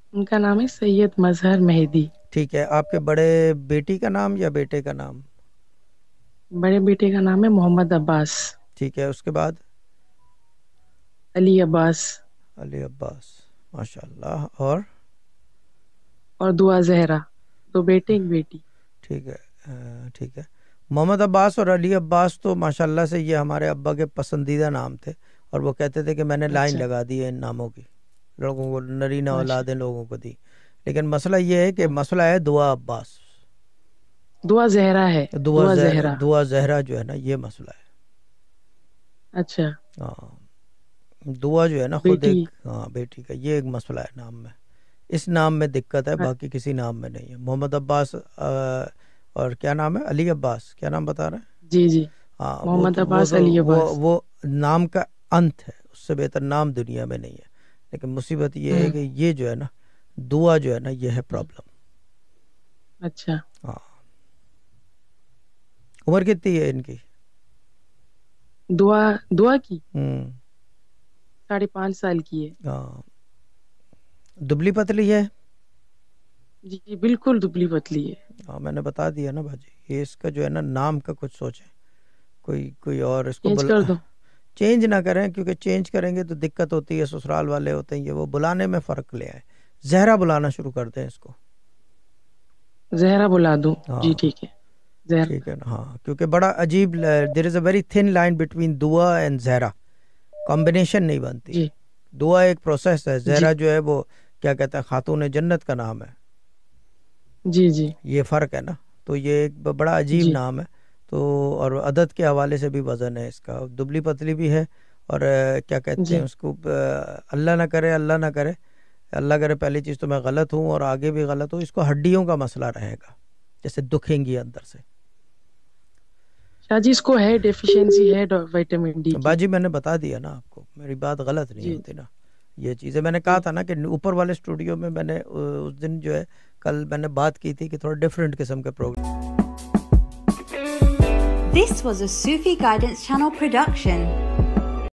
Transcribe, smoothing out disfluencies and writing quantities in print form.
ان کا نام ہے سید مظہر مہدی. ٹھیک ہے. آپ کے بڑے بیٹی کا نام یا بیٹے کا نام؟ بڑے بیٹے کا نام ہے محمد عباس. ٹھیک ہے. اس کے بعد؟ علی عباس. علی عباس. ماشاء اللہ. اور اور دعا زہرا. 2 بیٹے 1 بیٹی. ٹھیک ہے. ٹھیک ہے. محمد عباس اور علی عباس تو ماشاءاللہ سے یہ ہمارے ابا کے پسندیدہ نام تھے، اور وہ کہتے تھے کہ میں نے لائن اچھا. لگا دی ہے ان ناموں کی، لوگوں کو نرینہ ماشاء اولادیں لوگوں کو دی. لیکن مسئلہ یہ ہے کہ اللہ. مسئلہ ہے دعا عباس، دعا زہرا ہے. دعا زہرا. دعا زہرا جو ہے نا، یہ مسئلہ ہے. اچھا. ہاں، دعا جو ہے نا خود بیٹی. ایک، ہاں بیٹی کا، یہ ایک مسئلہ ہے نام میں. اس نام میں دقت ہے، باقی کسی نام میں نہیں ہے. محمد عباس اور کیا نام ہے؟ علی عباس. کیا نام بتا رہے ہیں؟ جی جی. ہاں، محمد عباس علی عباس. وہ نام کا انت ہے، اس سے بہتر نام دنیا میں نہیں ہے. لیکن مصیبت یہ ہے کہ یہ جو ہے نا دعا جو ہے نا، یہ ہے پرابلم. اچھا. ہاں. عمر کتنی ہے ان کی؟ دعا کی 5.5 سال کی ہے. ہاں. دبلی پتلی ہے؟ جی جی بالکل دبلی پتلی ہے. ہاں، میں نے بتا دیا نا باجی، یہ اس کا جو ہے نا نام کا کچھ سوچیں، کوئی اور اس کو چینج کر دو. چینج نہ کریں، کیونکہ چینج کریں گے تو دقت ہوتی ہے. سسرال والے ہوتے ہیں یہ، وہ بلانے میں فرق لے آئے. زہرا بلانا شروع کر دیں اس کو. زہرا بلا دوں. ہاں جی ٹھیک ہے. زہرا. ٹھیک ہے نا. ہاں، کیونکہ بڑا عجیب، there is a very thin line between Dua and Zahra, combination نہیں بنتی. جی دعا ایک پروسیس ہے، جی زہرا جو ہے وہ کیا کہتے ہیں، خاتون جنت کا نام ہے. جی جی یہ فرق ہے نا. تو یہ ایک بڑا عجیب جی نام ہے. تو اور عدد کے حوالے سے بھی وزن ہے اس کا، دبلی پتلی بھی ہے. اور کیا کہتے ہیں جی اس کو، اللہ نہ کرے، اللہ نہ کرے، اللہ کرے پہلی چیز تو میں غلط ہوں اور آگے بھی غلط ہوں، اس کو ہڈیوں کا مسئلہ رہے گا، جیسے دکھیں گی اندر سے. شاہ جی اس کو ہے ڈیفیشنسی ہے وٹامن ڈی کی. باجی میں نے بتا دیا نا آپ کو، میری بات غلط نہیں جی ہوتی نا. یہ چیزیں میں نے کہا جی. تھا نا کہ اوپر والے اسٹوڈیو میں نے اس دن جو ہے کل میں نے بات کی تھی کہ تھوڑا ڈیفرنٹ قسم کے programme. This was a Sufi Guidance Channel production.